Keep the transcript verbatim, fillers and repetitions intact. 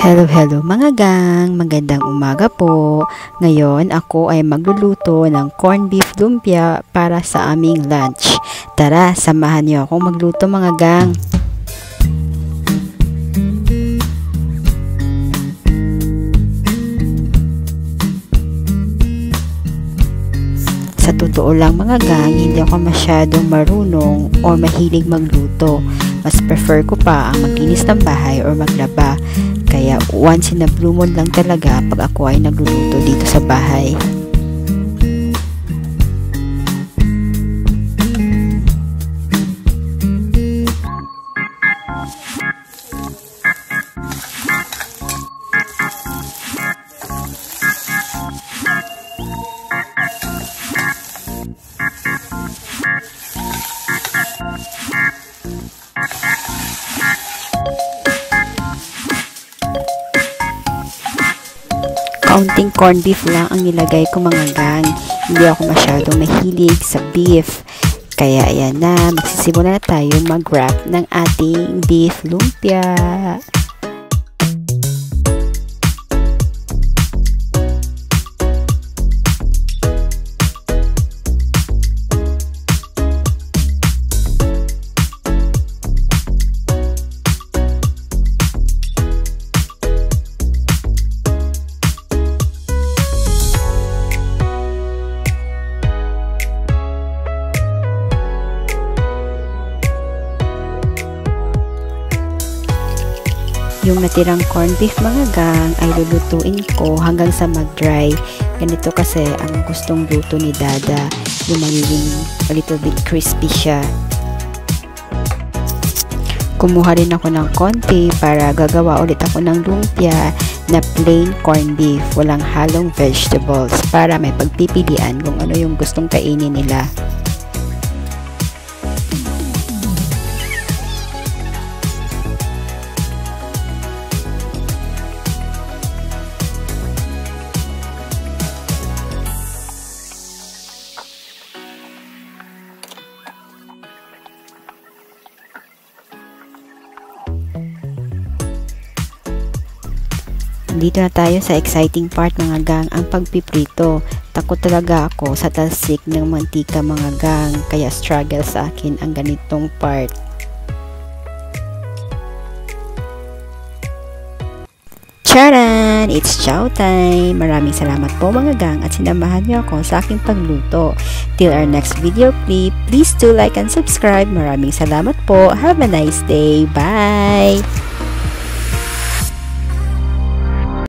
Hello, hello mga gang! Magandang umaga po. Ngayon, ako ay magluluto ng corned beef lumpia para sa aming lunch. Tara, samahan niyo akong magluto mga gang. Sa totoo lang mga gang, hindi ako masyadong marunong o mahilig magluto. Mas prefer ko pa ang maglinis ng bahay or maglaba. Kaya once in a blue moon lang talaga pag ako ay nagluluto dito sa bahay. Kaunting corned beef lang ang nilagay ko mga gang. Hindi ako masyadong mahilig sa beef. Kaya ayan na, magsisimula na tayo mag-wrap ng ating beef lumpia. Yung natirang corned beef mga gang ay lulutuin ko hanggang sa mag-dry. Ganito kasi ang gustong luto ni Dada, yung magiging a little bit crispy siya. Kumuha rin ako ng konti para gagawa ulit ako ng lumpia na plain corned beef, walang halong vegetables, para may pagpipilian kung ano yung gustong kainin nila. Dito na tayo sa exciting part mga gang, ang pagpiprito. Takot talaga ako sa talsik ng mantika mga gang, kaya struggle sa akin ang ganitong part. Charan! It's chow time! Maraming salamat po mga gang at sinamahan niyo ako sa aking pagluto. Till our next video clip, please do like and subscribe. Maraming salamat po. Have a nice day. Bye!